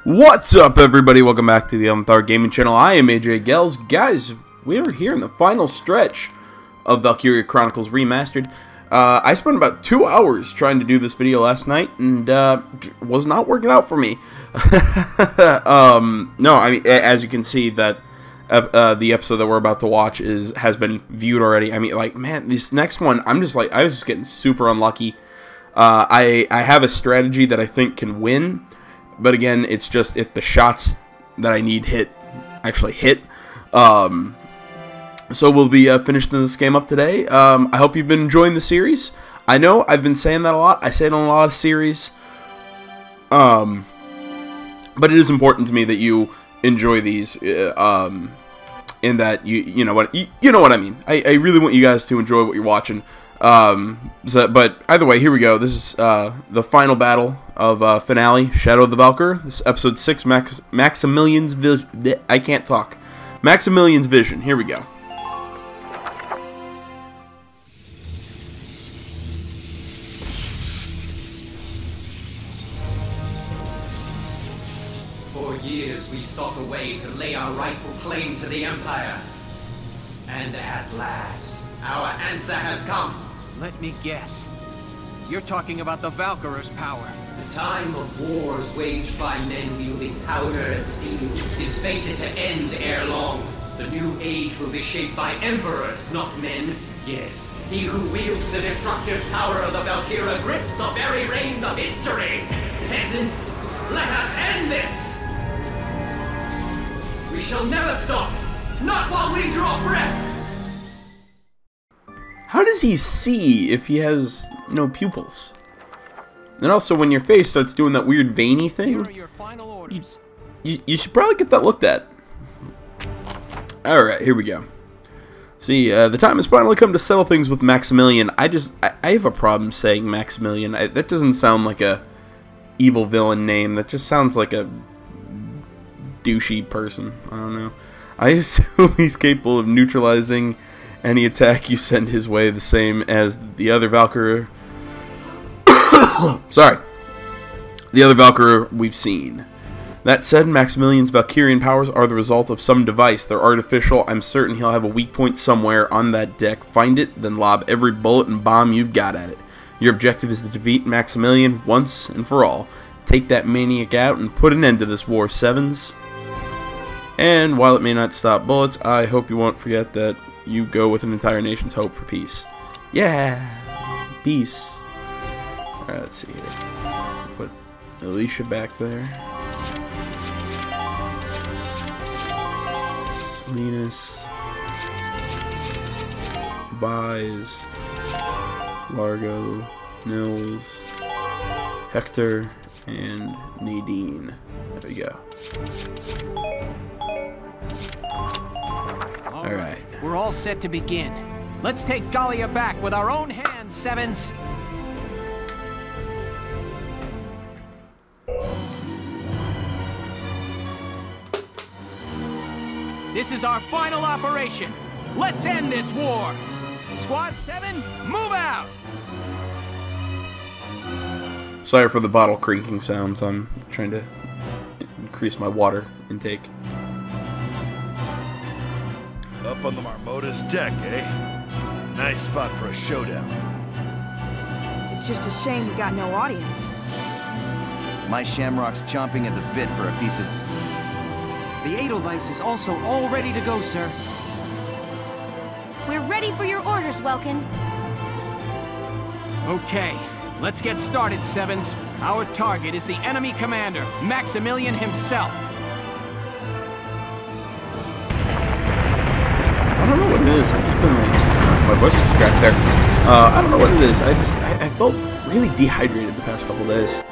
What's up, everybody? Welcome back to the Thar Gaming Channel. I am AJ Gels. Guys, we are here in the final stretch of Valkyria Chronicles Remastered. I spent about 2 hours trying to do this video last night, and was not working out for me. No, I mean, as you can see, that the episode that we're about to watch has been viewed already. I mean, like, man, this next one, I was just getting super unlucky. I have a strategy that I think can win. But again, it's just if the shots that I need actually hit. So we'll be finishing this game up today. I hope you've been enjoying the series. I know I've been saying that a lot. I say it on a lot of series. But it is important to me that you enjoy these. In that you know what I mean. I really want you guys to enjoy what you're watching. But either way, here we go. This is the final battle of finale, Shadow of the Valkyr. This is episode 6, Maximilian's Vision. I can't talk. Maximilian's Vision. Here we go. For years we sought a way to lay our rightful claim to the Empire. And at last, our answer has come. Let me guess. You're talking about the Valkyr's power. The time of wars waged by men wielding powder and steel is fated to end ere long. The new age will be shaped by emperors, not men. Yes, he who wields the destructive power of the Valkyria grips the very reins of history. Peasants, let us end this! We shall never stop, not while we draw breath! How does he see if he has no pupils? And also, when your face starts doing that weird veiny thing, Here are your final orders. you should probably get that looked at. Alright, here we go. See, the time has finally come to settle things with Maximilian. I have a problem saying Maximilian. That doesn't sound like a evil villain name. That just sounds like a douchey person. I don't know. I assume he's capable of neutralizing any attack you send his way, the same as the other Valkyria. Sorry. The other Valkyria we've seen. That said, Maximilian's Valkyrian powers are the result of some device. They're artificial. I'm certain he'll have a weak point somewhere on that deck. Find it, then lob every bullet and bomb you've got at it. Your objective is to defeat Maximilian once and for all. Take that maniac out and put an end to this war, Sevens. And while it may not stop bullets, I hope you won't forget that you go with an entire nation's hope for peace. Yeah, peace. Alright, let's see here. Put Alicia back there. Salinas. Vise. Largo. Nils. Hector. And Nadine. There we go. Alright, we're all set to begin. Let's take Gallia back with our own hands, Sevens. This is our final operation. Let's end this war. Squad 7, move out! Sorry for the bottle crinking sounds. I'm trying to increase my water intake. Up on the Marmota's deck, eh? Nice spot for a showdown. It's just a shame we got no audience. My Shamrock's chomping at the bit for a piece of... The Edelweiss is also all ready to go, sir. We're ready for your orders, Welkin. Okay, let's get started, Sevens. Our target is the enemy commander, Maximilian himself. I don't know what it is. I've just been like, my voice just cracked there. I don't know what it is. I felt really dehydrated the past couple days.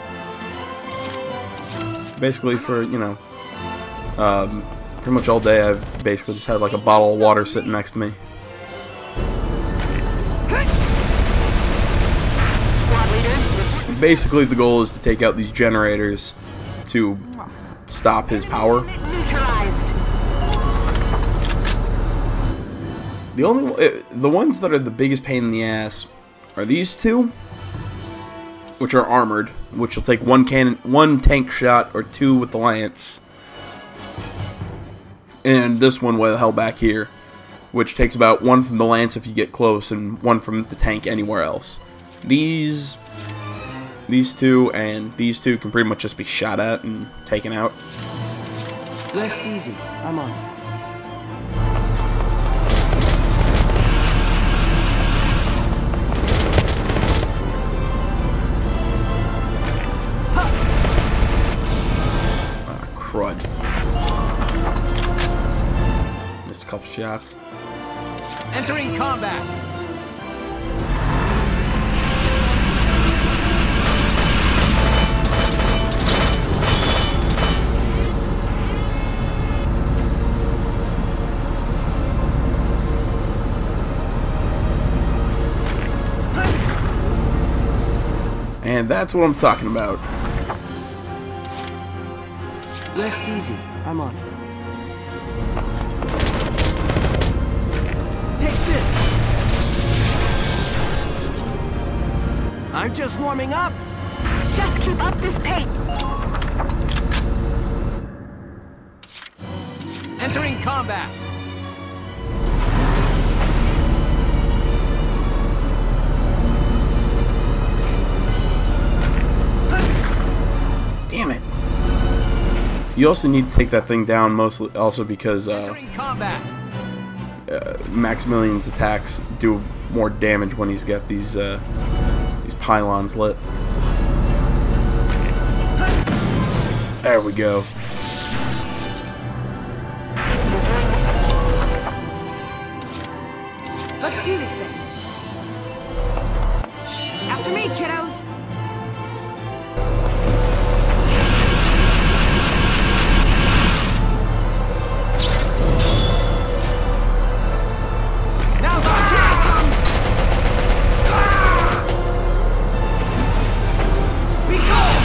Basically for, you know, pretty much all day I've basically just had like a bottle of water sitting next to me. Basically the goal is to take out these generators to stop his power. The ones that are the biggest pain in the ass are these two. which are armored, which will take one tank shot or 2 with the lance. And this one way the hell back here, which takes about 1 from the lance if you get close and 1 from the tank anywhere else. These 2 and these 2 can pretty much just be shot at and taken out. Rest easy. I'm on it. Crud. Missed a couple shots. Entering combat. And that's what I'm talking about. Rest easy. I'm on it. Take this! I'm just warming up! Just keep up this pace. Entering combat. Damn it. You also need to take that thing down mostly also because Entering combat. Maximilian's attacks do more damage when he's got these pylons lit. There we go. Let's do this thing. After me, kiddos. Now's our chance. Be gone.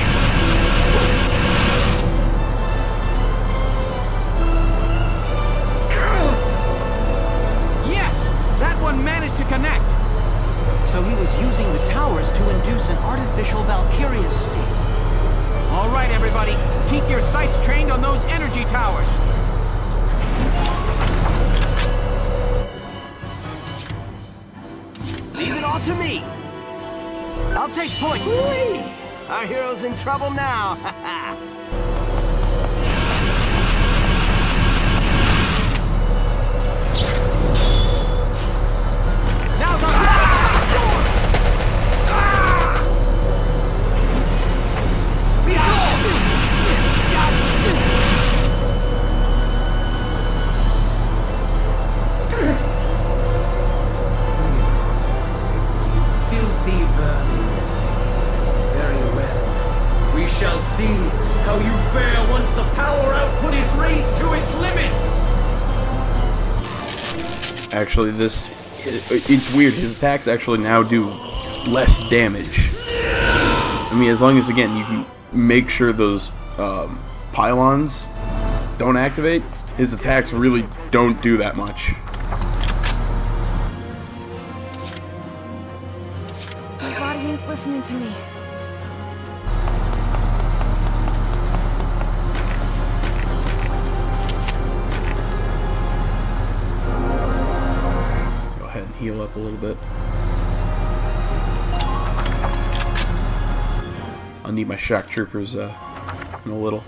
Yes, that one managed to connect. So he was using the towers to induce an artificial Valkyria state. All right, everybody, keep your sights trained on those energy towers. Leave it all to me. I'll take point. Whee! Our hero's in trouble now. Now's our Be Filthy vermin. Very well. We shall see how you fare once the power output is raised to its limit! Actually, it's weird. His attacks actually now do less damage. I mean, as long as, again, you can make sure those pylons don't activate, his attacks really don't do that much. My body ain't listening to me. Go ahead and heal up a little bit. I'll need my shock troopers in a little.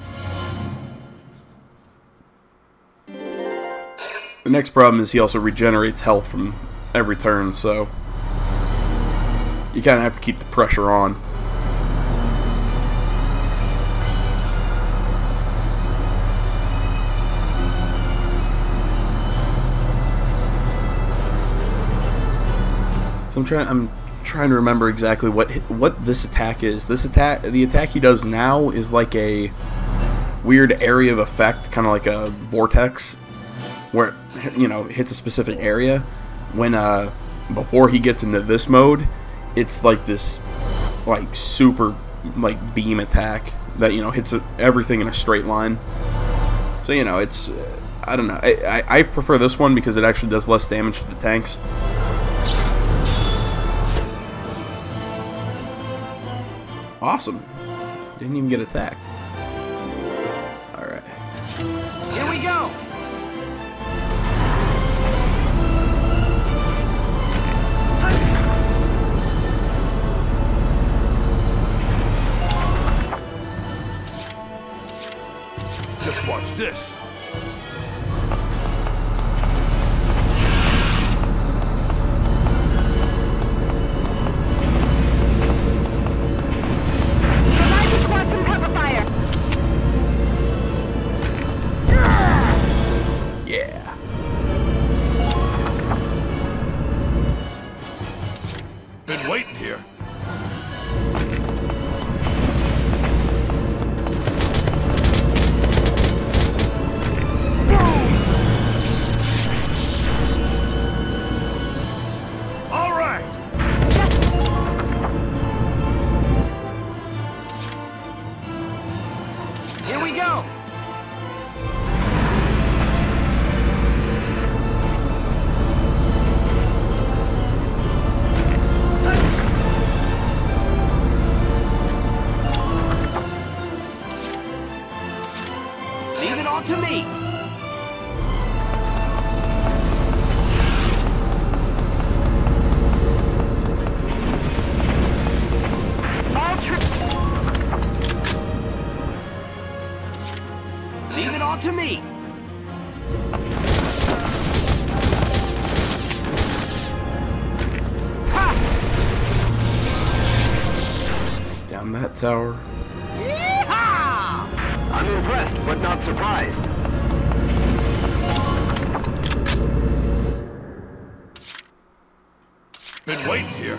The next problem is he also regenerates health from every turn, so you kind of have to keep the pressure on. So I'm trying to remember exactly what this attack is. The attack he does now is like a weird area of effect, kind of like a vortex, where it, hits a specific area. When before he gets into this mode, it's like this like super like beam attack that hits everything in a straight line. So it's I don't know. I prefer this one because it actually does less damage to the Awesome. Didn't even get attacked. Alright. Here we go! Just watch this. Provide the squad some cover fire. Yeah. Been waiting here. All right. Here we go! Leave it all to me! All troops. Leave it all to me! Down that tower. Yeehaw! I'm impressed, but not surprised. Been waiting here.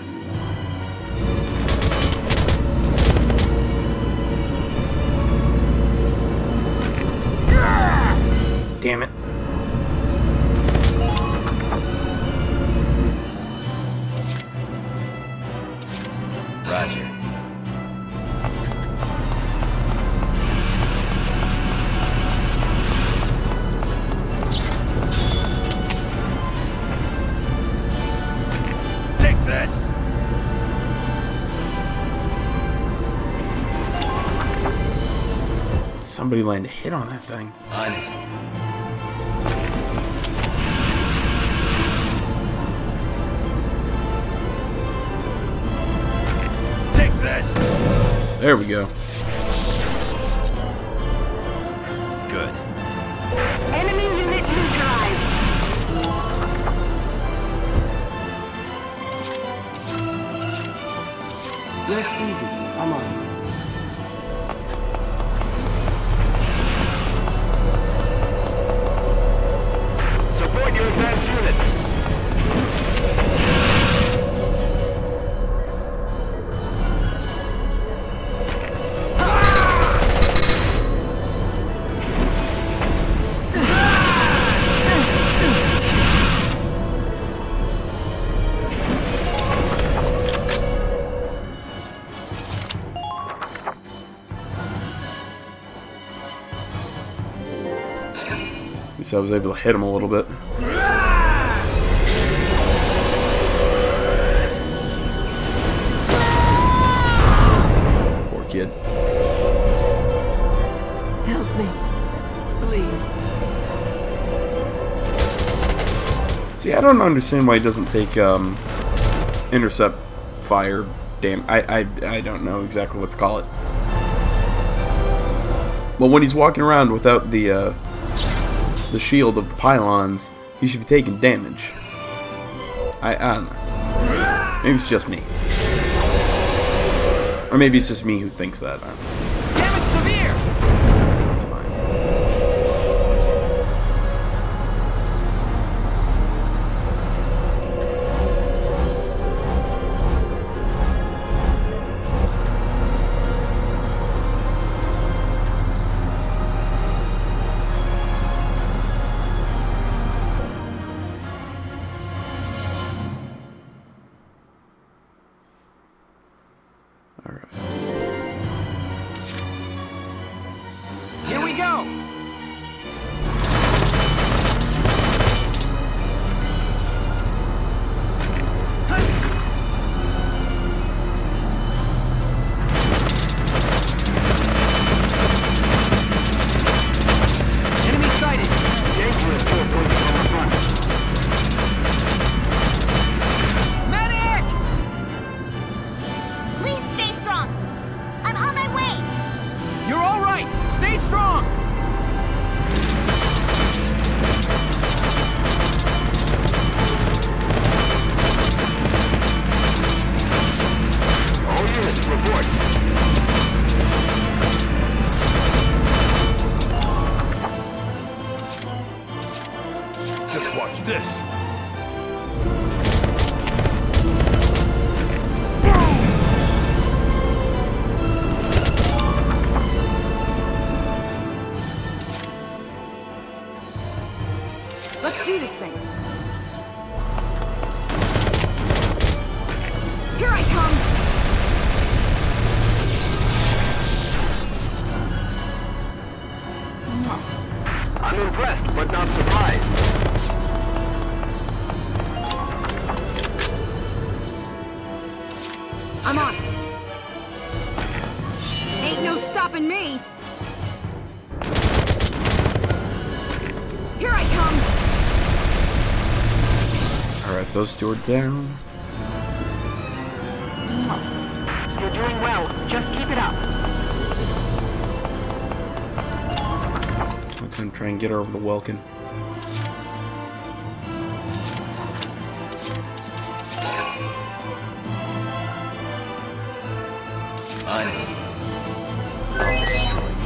Damn it. Roger. Take this. Somebody land a hit on that thing. On it. Take this. There we go. Good. Enemy unit neutralized. Rest easy. I'm on it. Support your advanced units. At least I was able to hit him a little bit. Poor kid. Help me. Please. See, I don't understand why he doesn't take intercept fire. Damn, I don't know exactly what to call it. Well, when he's walking around without the shield of the pylons, he should be taking damage. I don't know. Maybe it's just me. Or maybe it's just me who thinks that. I don't know. Damage severe! It's fine. Alright. Here we go! thing. Here I come! I'm impressed, but not surprised. I'm on it. Ain't no stopping me. Here I come. Alright, those two are down. You're doing well. Just keep it up. I'm gonna try and get her over the Welkin. I'll destroy you.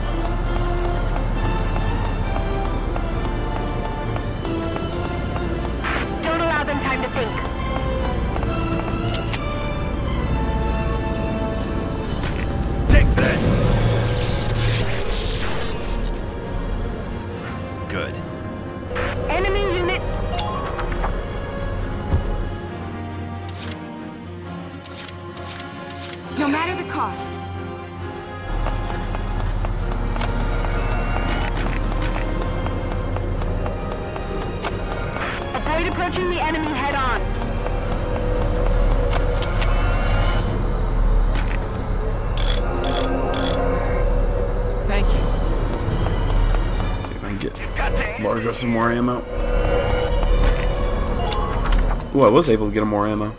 Don't allow them time to think. Take this! Good. Enemy unit. No matter the cost. Avoid approaching the enemy head on. Thank you. See if I can get Largo some more ammo. Ooh, I was able to get him more ammo.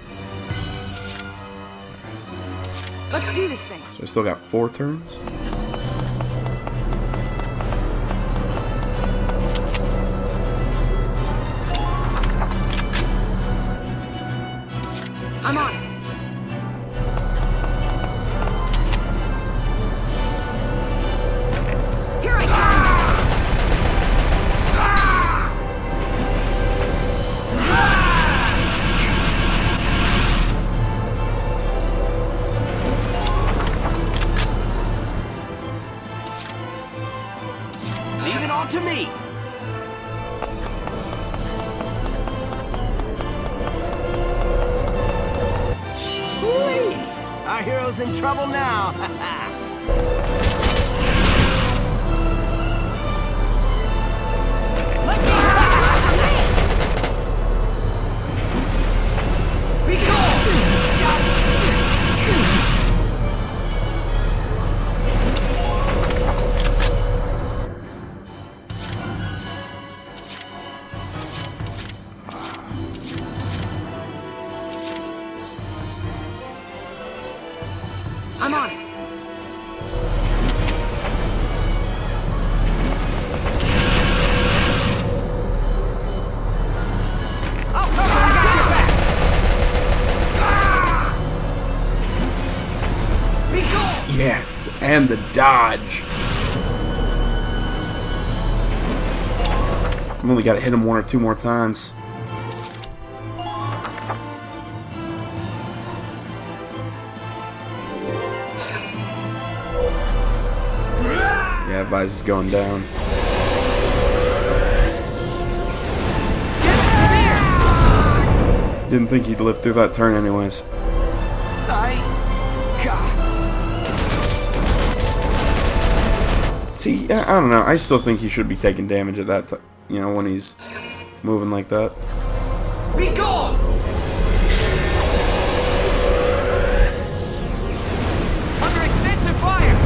Let's do this thing. So I still got 4 turns. I'm on it. Here I come! Leave it all to me. Whee! Our hero's in trouble now. Let me be gone! I'm on it. Oh, I got your back. Be gone! Yes, and the dodge. I've only got to hit him 1 or 2 more times. Yeah, Vise is going down. Didn't think he'd live through that turn anyways. See, I don't know. I still think he should be taking damage at that time. You know, when he's moving like that. Be gone! Under extensive fire!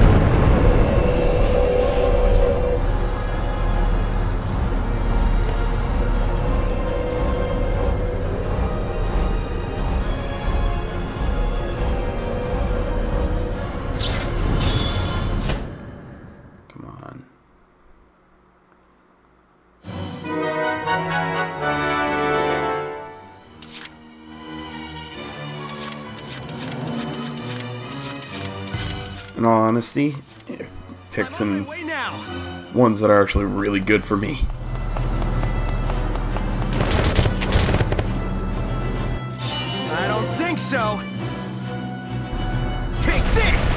Come on. In all honesty, picked some ones that are actually really good for me. I don't think so. Take this!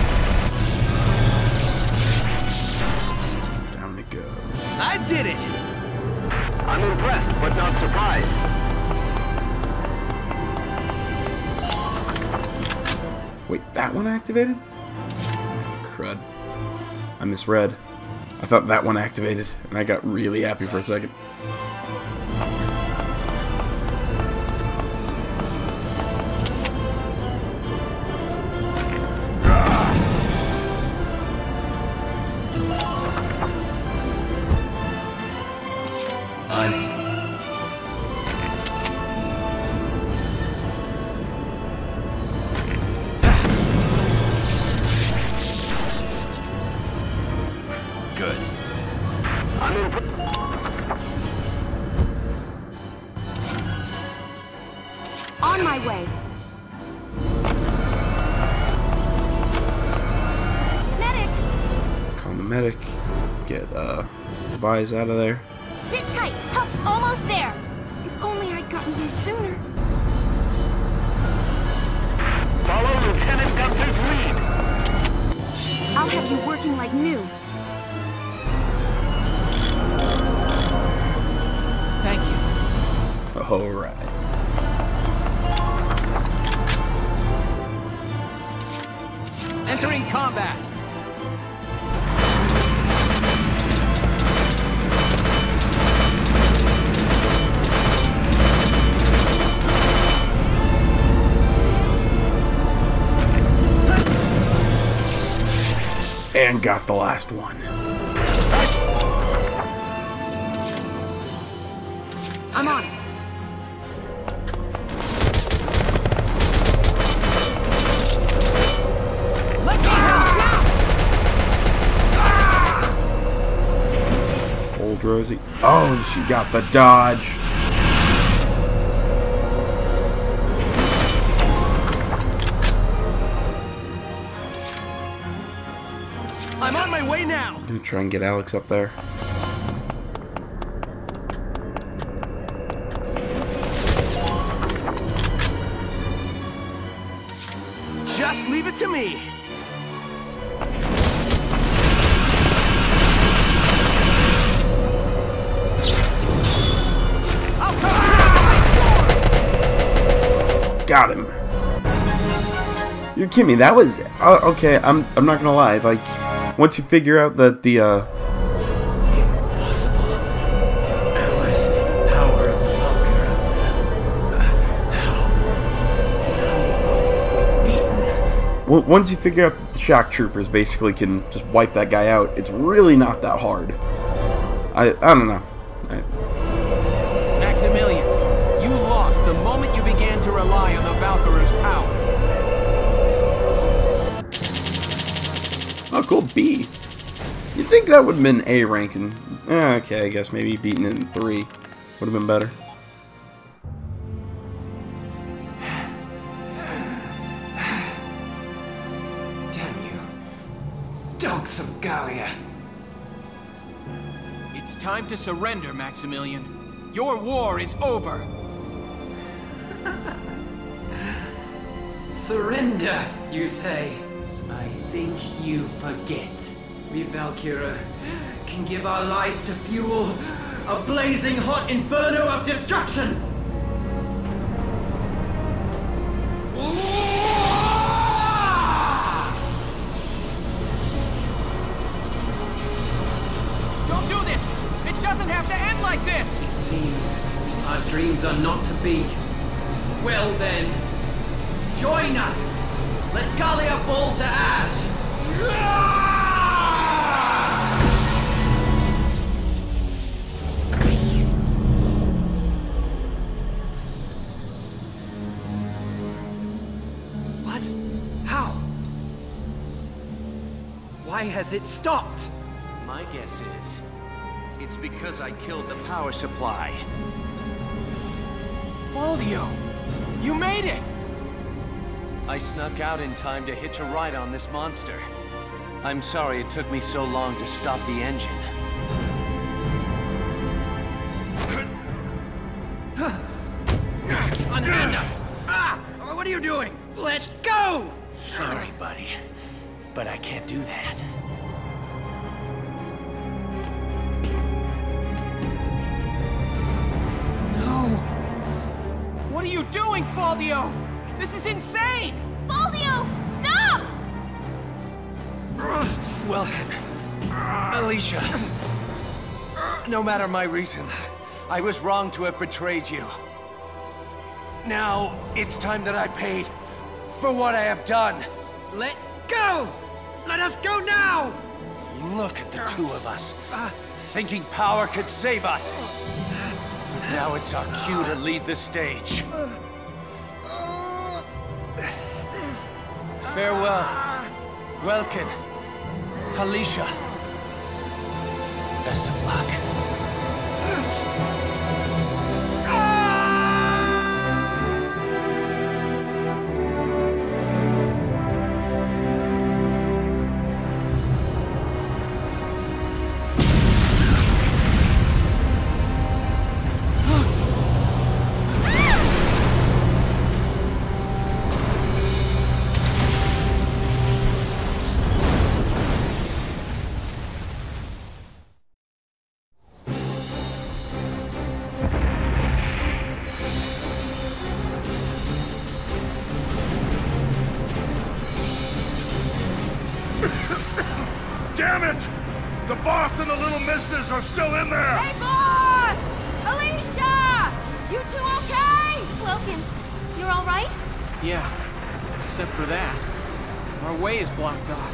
Down it goes. I did it! I'm impressed, but not surprised. that one activated? Crud. I misread. I thought that one activated, and I got really happy for a second. Good. On my way. Medic! Call the medic. Get Vise out of there. Sit tight. Help's almost there. If only I'd gotten here sooner. Follow Lieutenant Gunther's lead. I'll have you working like new. Thank you. Alright. Entering combat. And got the last one. I'm on it. Let me help down! Old Rosie. Oh, and she got the dodge. I'm on my way now. I'm gonna try and get Alex up there. Just leave it to me. Got him. You're kidding me. That was okay. I'm not gonna lie. Like, once you figure out that the Impossible. Ours is the power of Valkyria. once you figure out that the shock troopers basically can just wipe that guy out, it's really not that hard. I don't know. Maximilian, you lost the moment you began to rely on the Valkyrie's power. Oh, cool. B. You'd think that would have been A ranking. Okay, I guess maybe beating it in 3 would have been better. Damn you. Dogs of Gallia. It's time to surrender, Maximilian. Your war is over. Surrender, you say? I think you forget. We Valkyria can give our lives to fuel a blazing hot inferno of destruction! Don't do this! It doesn't have to end like this! It seems our dreams are not to be. Well then, join us! Let Gallia fall to ash! What? How? Why has it stopped? My guess is, it's because I killed the power supply. Faldio! You made it! I snuck out in time to hitch a ride on this monster. I'm sorry it took me so long to stop the engine. Unhand us! Ah! What are you doing? Let go! Sorry, buddy, but I can't do that. No! What are you doing, Faldio? This is insane! Faldio, stop! Welcome. Alicia. No matter my reasons, I was wrong to have betrayed you. Now, it's time that I paid for what I have done. Let go! Let us go now! Look at the two of us, thinking power could save us. Now it's our cue to leave the stage. Farewell, Welkin, Alicia. Best of luck. Damn it! The boss and the little misses are still in there! Hey, boss! Alicia! You two okay? Welkin, you're all right? Yeah, except for that. Our way is blocked off.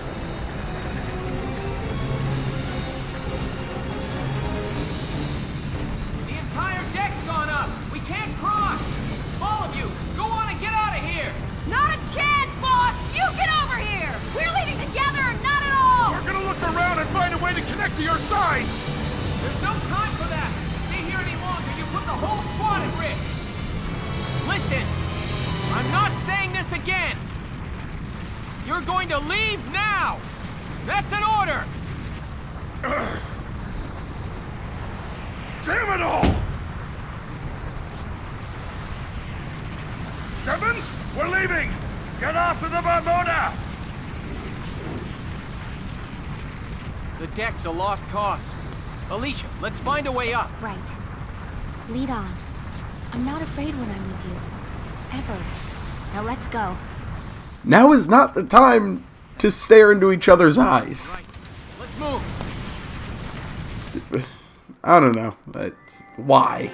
The entire deck's gone up! We can't cross! All of you, go on and get out of here! Not a chance, boss! You get over here! We're leaving together or not at all! We're gonna look around and find a way to connect to your side! There's no time for that! Stay here any longer, you put the whole squad at risk! Listen! I'm not saying this again! You're going to leave now! That's an order! Damn it all! Sevens, we're leaving! Get off of the Marmota! The deck's a lost cause. Alicia, let's find a way up. Right. Lead on. I'm not afraid when I'm with you. Ever. Now let's go. Now is not the time to stare into each other's eyes. Right. Let's move. I don't know. Why?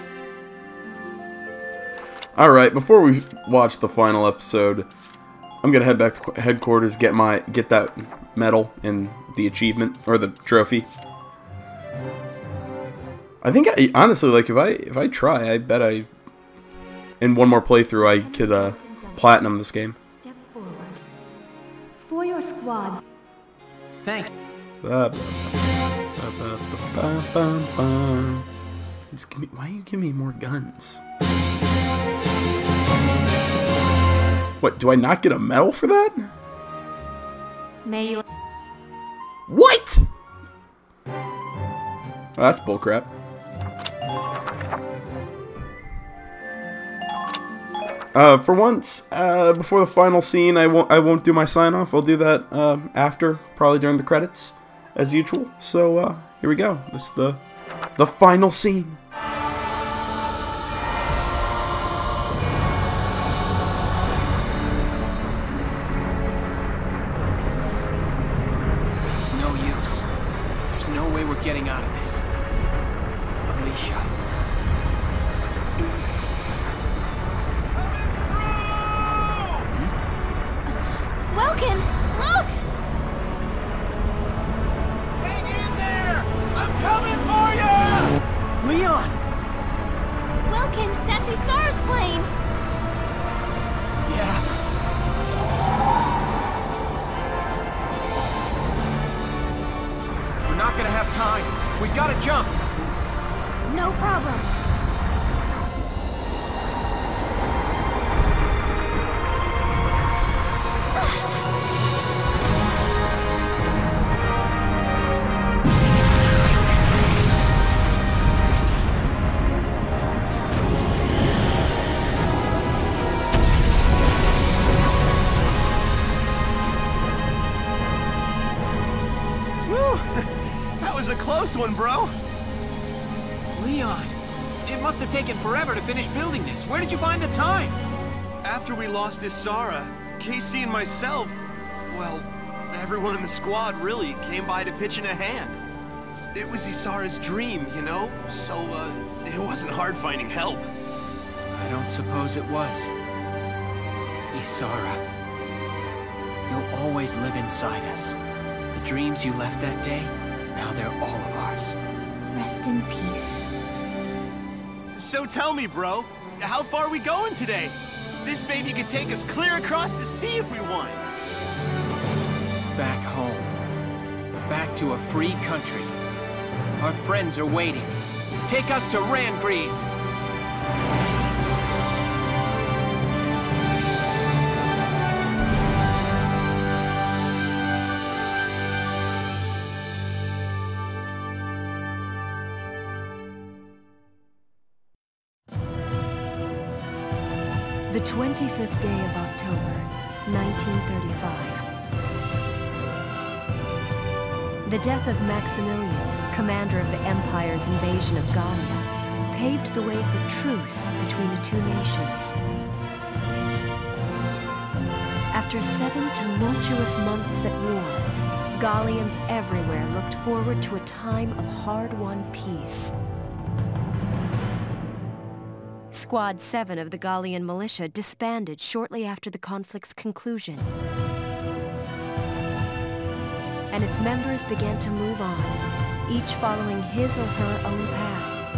Alright, before we watch the final episode, I'm gonna head back to headquarters, get that medal and the achievement, or the trophy. I think honestly, like, if I try, I bet in one more playthrough I could platinum this game. Step forward. For your squads. Thank you. Just give me, why you give me more guns? What, do I not get a medal for that? May you... What? Oh, that's bullcrap. For once, before the final scene, I won't do my sign off. I'll do that after, probably during the credits, as usual. So here we go. This is the final scene. It's no use. There's no way we're getting out of this. Alicia. Welkin, look! Hang in there! I'm coming for you! Leon! Welkin, that's Isara's plane! Yeah. We're not gonna have time. We've gotta jump. No problem. That was a close one, bro. Leon, it must have taken forever to finish building this. Where did you find the time? After we lost Isara, Casey and myself, well, Everyone in the squad really came by to pitch in a hand. It was Isara's dream, you know? So, it wasn't hard finding help. I don't suppose it was. Isara. You'll always live inside us. The dreams you left that day, now they're all of ours. Rest in peace. So tell me, bro, how far are we going today? This baby could take us clear across the sea if we want. Back home. Back to a free country. Our friends are waiting. Take us to Randgrease. The 25th day of October, 1935. The death of Maximilian, commander of the Empire's invasion of Gallia, paved the way for truce between the two nations. After 7 tumultuous months at war, Gallians everywhere looked forward to a time of hard-won peace. Squad 7 of the Gallian militia disbanded shortly after the conflict's conclusion. And its members began to move on, each following his or her own path.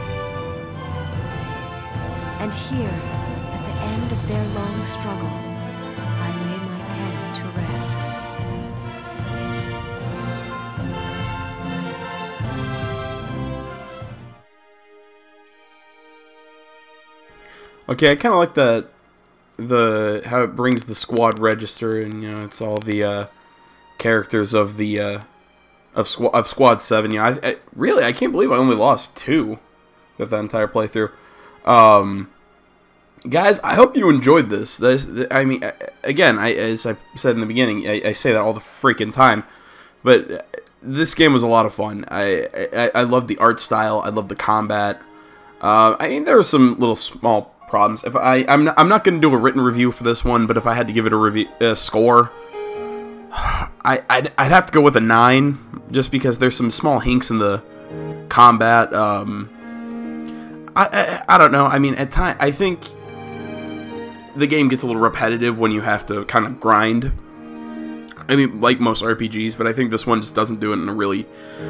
And here, at the end of their long struggle, I lay my pen to rest. Okay, I kind of like that, how it brings the squad register, and you know, it's all the characters of the of Squad 7. You know, I really, I can't believe I only lost 2 with that entire playthrough. Guys, I hope you enjoyed this. I mean, again, as I said in the beginning, I say that all the freaking time, but this game was a lot of fun. I love the art style. I love the combat. I mean, there were some little small problems. If I'm not going to do a written review for this one, but if I had to give it a score, I'd have to go with a 9, just because there's some small hinks in the combat. I don't know. I mean, at times I think the game gets a little repetitive when you have to kind of grind. I mean, like most RPGs, but I think this one just doesn't do it in a really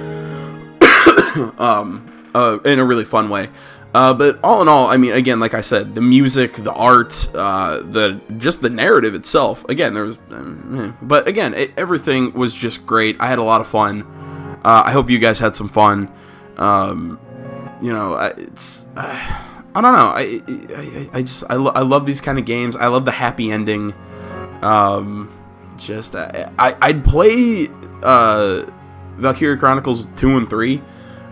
in a really fun way. But all in all, I mean, again, like I said, the music, the art, just the narrative itself. Again, there was, but again, everything was just great. I had a lot of fun. I hope you guys had some fun. You know, I don't know. I love these kind of games. I love the happy ending. I'd play Valkyria Chronicles 2 and 3.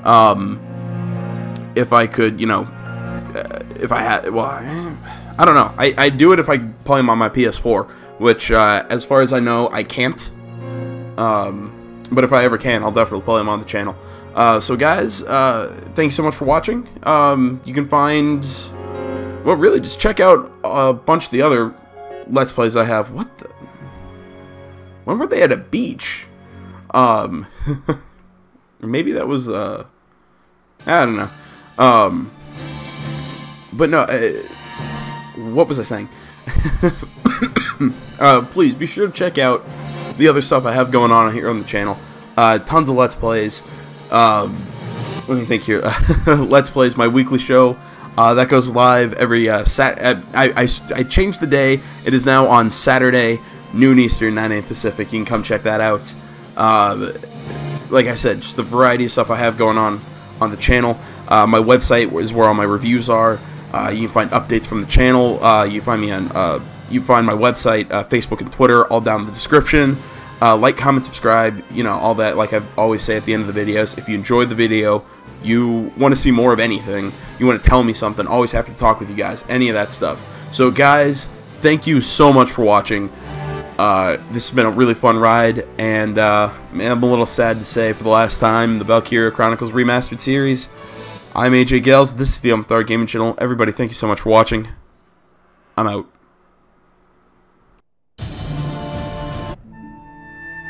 If I could, you know, if I had, well, I don't know. I'd do it if I play them on my PS4, which, as far as I know, I can't. But if I ever can, I'll definitely play them on the channel. So guys, thanks so much for watching. You can find, well, really, just check out a bunch of the other Let's Plays I have. What the? When were they at a beach? Maybe that was, I don't know. But no, what was I saying? Please be sure to check out the other stuff I have going on here on the channel. Tons of Let's Plays. Let me think here. Let's Plays, my weekly show. That goes live every I changed the day. It is now on Saturday, noon Eastern, 9 a.m. Pacific. You can come check that out. Like I said, just the variety of stuff I have going on the channel. My website is where all my reviews are. You can find updates from the channel. You find me on you find my website, Facebook, and Twitter, all down in the description. Like, comment, subscribe, you know, all that. Like I always say at the end of the videos, if you enjoyed the video, you want to see more of anything, you want to tell me something, always happy to talk with you guys. Any of that stuff. So guys, thank you so much for watching. This has been a really fun ride, and man, I'm a little sad to say for the last time, the Valkyria Chronicles Remastered series. I'm AJ Gales, this is the Thar Gaming Channel. Everybody, thank you so much for watching. I'm out.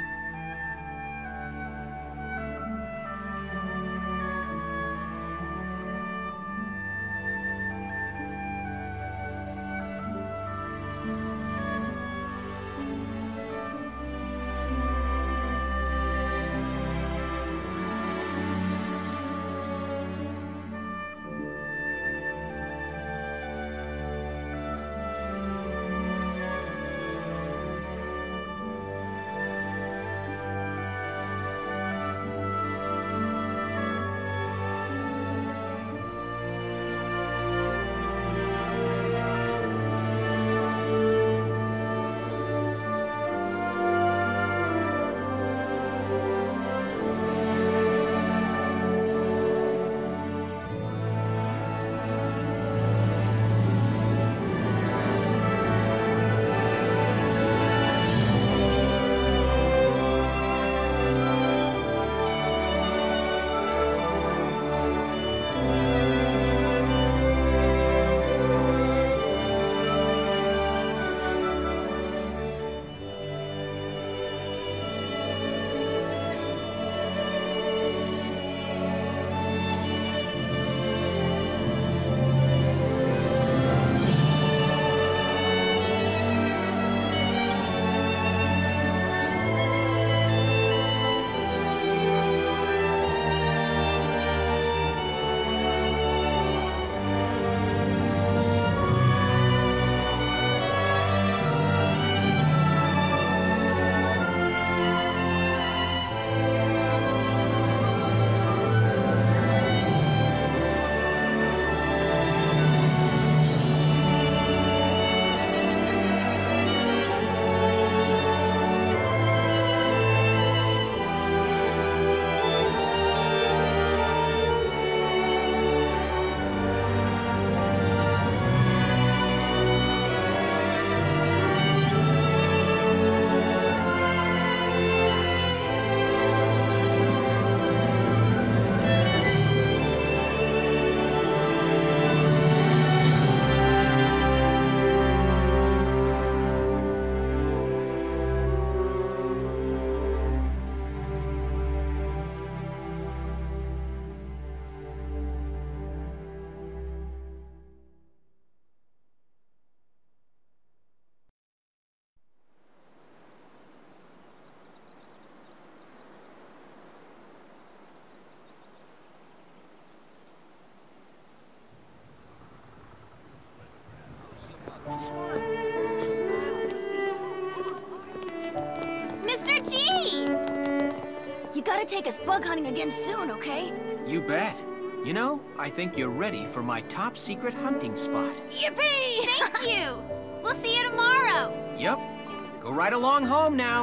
You gotta take us bug hunting again soon, okay? You bet. You know, I think you're ready for my top secret hunting spot. Yippee! Thank you! We'll see you tomorrow! Yep. Go right along home now.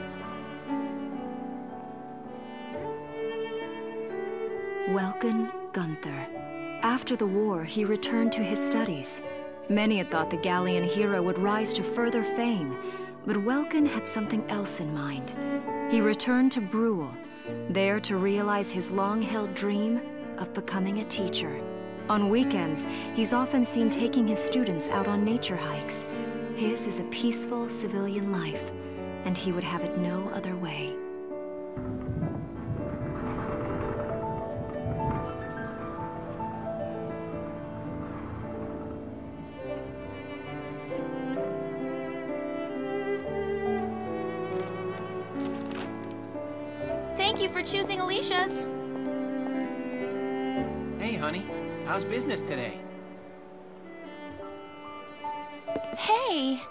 Welkin Gunther. After the war, he returned to his studies. Many had thought the Gallian hero would rise to further fame, but Welkin had something else in mind. He returned to Brule, there to realize his long-held dream of becoming a teacher. On weekends, he's often seen taking his students out on nature hikes. His is a peaceful civilian life, and he would have it no other way. Thank you for choosing Alicia's. Hey, honey. How's business today? Hey!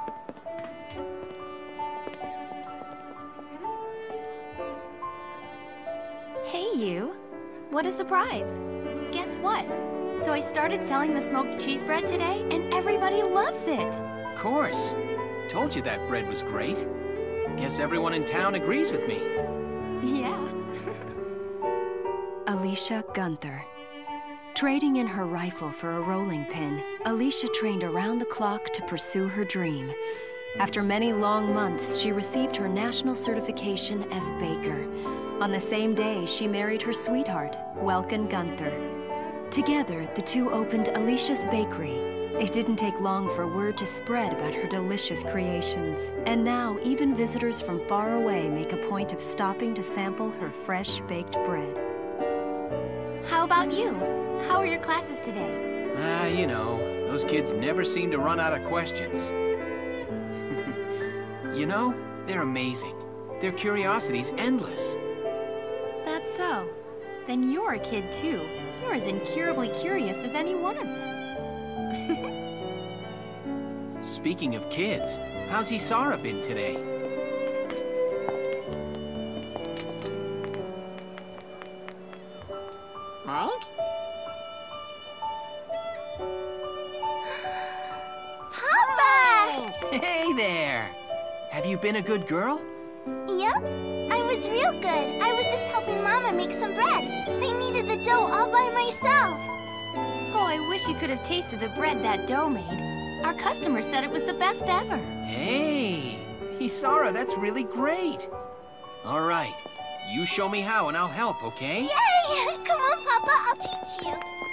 Hey, you. What a surprise. Guess what? So I started selling the smoked cheese bread today, and everybody loves it. Of course. Told you that bread was great. Guess everyone in town agrees with me. Yeah. Alicia Gunther. Trading in her rifle for a rolling pin, Alicia trained around the clock to pursue her dream. After many long months, she received her national certification as baker. On the same day, she married her sweetheart, Welkin Gunther. Together, the two opened Alicia's Bakery. It didn't take long for word to spread about her delicious creations. And now, even visitors from far away make a point of stopping to sample her fresh baked bread. How about you? How are your classes today? You know, those kids never seem to run out of questions. You know, they're amazing. Their curiosity's endless. That's so. Then you're a kid too. You're as incurably curious as any one of them. Speaking of kids, how's Isara been today? Mike? Papa! Hey there! Have you been a good girl? Yep, I was real good. I was just helping Mama make some bread. I kneaded the dough all by myself. Oh, I wish you could have tasted the bread that dough made. Our customer said it was the best ever. Hey! Isara, that's really great! All right, you show me how and I'll help, okay? Yay! Come on, Papa, I'll teach you.